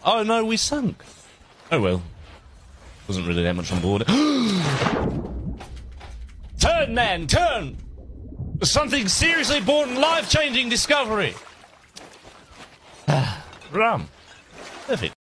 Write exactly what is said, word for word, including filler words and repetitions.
Oh, no, we sunk. Oh, well. Wasn't really that much on board. Turn, man, turn! Something seriously important, life-changing discovery. Rum. Perfect.